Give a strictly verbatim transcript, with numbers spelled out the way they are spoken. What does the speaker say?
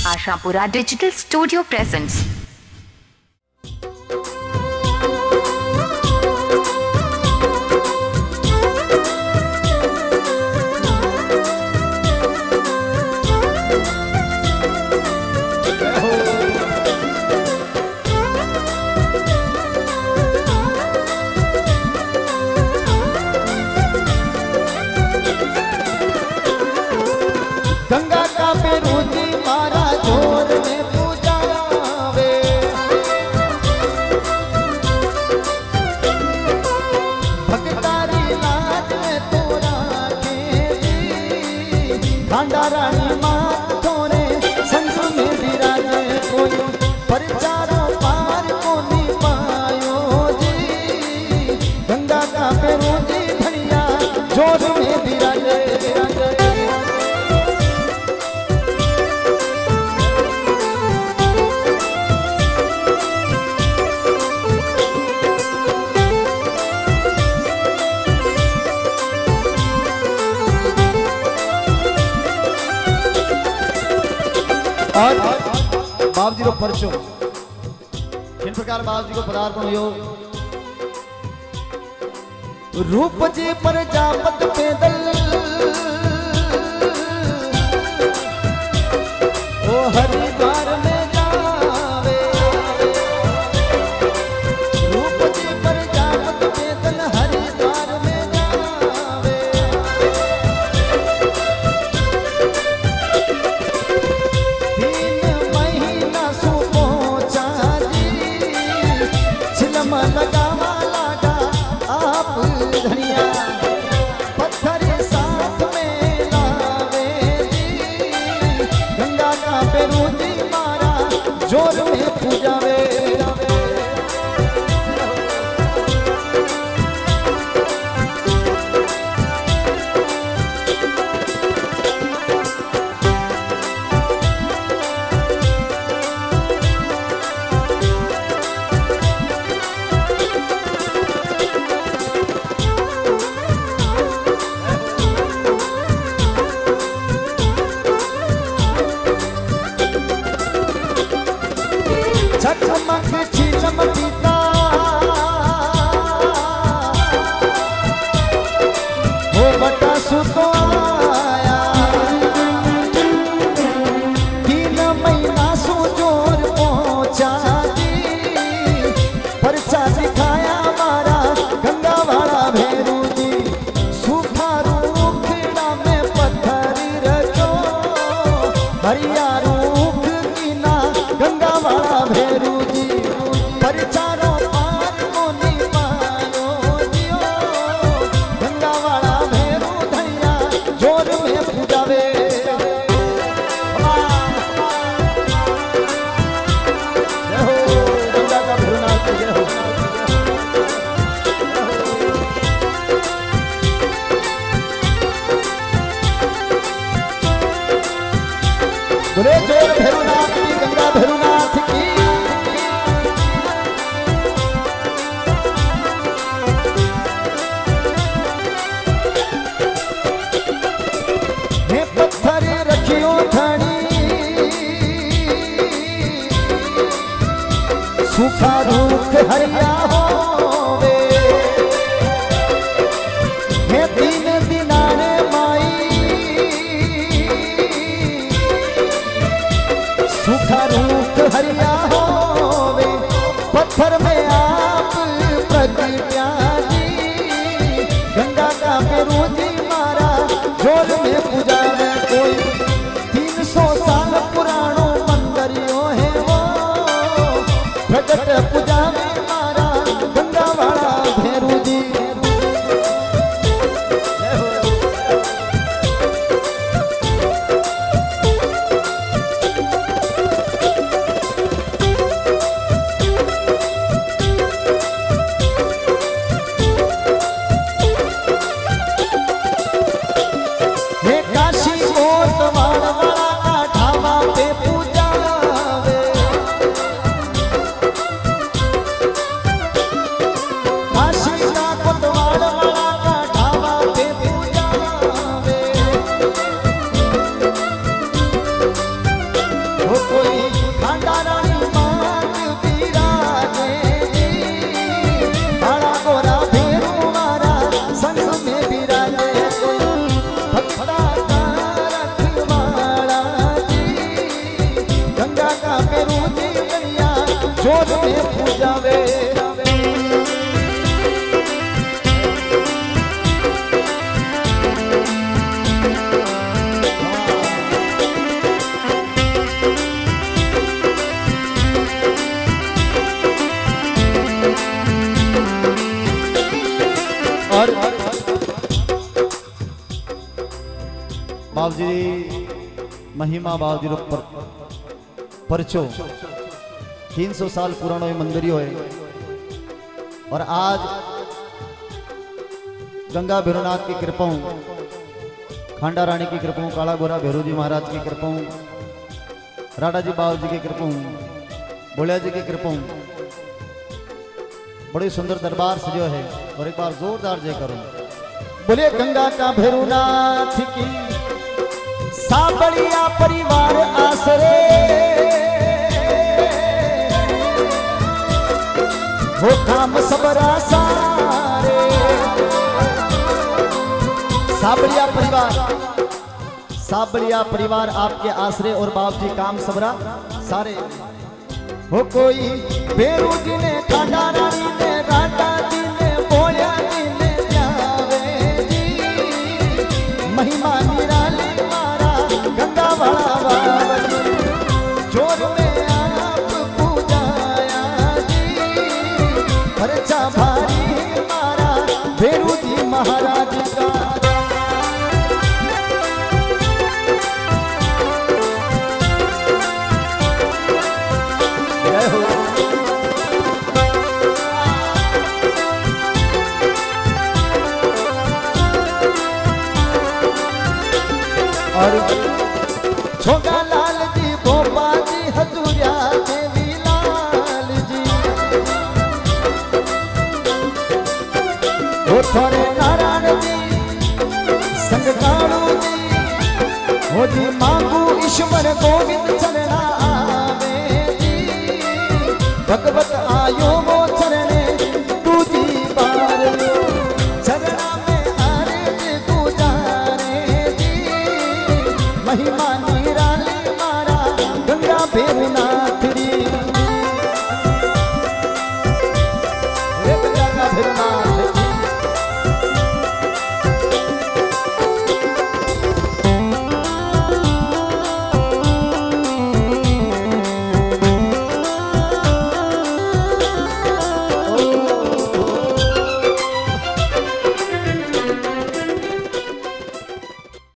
Ashapura digital studio presents. Ganga का पेरूजी मारा जोर में पूजावे, भगतारी लाज में तोरा के भंडारानी मात तोरे संग में विराजे, कोई परचारो पार को नहीं पायो जी। गंगा का पेरूजी धनिया जोर में विराजे, और बाप जी रो परचो किन प्रकार बाप जी को पदार्पण हो। रूप जी प्रजापत पैदल ओ हरिद्वार में जावे, रूप जी प्रजापत पैदल हरिद्वार में जावे। लगावा लागा आप धनिया पत्थर साथ में लावे जी। गंगा का पेरूजी मारा जोर में पूजावे, चमक चमकीता वो बटा सुतो आया, तीन महीना सो जोर पहुंचा जी। परचा दिखाया मारा गंगा वाला भेरू जी, सूखा रूखड़ा में पत्थर रखो, हरिया रूख कीना गंगा वाला भेरू जी। परचारो पार को नहीं पायो जियो, गंगा वाला भेरू धनिया जोर में पूजावे। जय हो गंगा का भैरवनाथ, जय हो। बोले जोर भैरवनाथ की, गंगा भैरवनाथ की। पत्थर रखियो धनी सूखा रूख हरिया होवे, हे तीन दिनारे माई सूखा रूख हरिया होवे। पत्थर में आप प्रगट्या जी, गंगा का पेरूजी मारा जोर में पूजा में। कोई तीन सौ साल पुरानो मंदिरियो है वो, प्रगट पूजा में मारा गंगा वाला भेरू जी। जोर में पूजावे। और बाबूजी महिमा बाबूजी पर परचो तीन सौ साल पुरानो ये मंदिर है। और आज गंगा भैरवनाथ की कृपा, खांडा रानी की कृपा, काला गोरा भैरू जी महाराज की कृपा, राडा जी बाबू जी की कृपा, बोलिया जी की कृपा, बड़ी सुंदर दरबार सजो है। और एक बार जोरदार जय करो, बोले गंगा का भैरवनाथ की साबड़िया परिवार आसरे, वो काम सबरा सारे। साबड़िया परिवार, साबड़िया परिवार आपके आसरे और बाप जी काम सबरा सारे। हो कोई भैरू जी ने, खांडा रानी ने, राडा जी ने, बोलिया जी ने जावे जी। महिमा निराली मारा गंगा वाला बाबा, जोर में आप पूजाया जी। खर्चा भारी मारा भैरू जी महाराज का। और छोगा लाल जी, भोपा जी, हजूरिया देवी लाल जी, वो थोड़े नारायण जी, संगकाणु जी, वो जी मांगू ईश्वर गोविंद चरणा आवे जी। भगवत आयो वो चरणे दूजी बार, चरणा में आरे गुजारे जी। महिमा निराली मारा गंगा भैरवनाथ।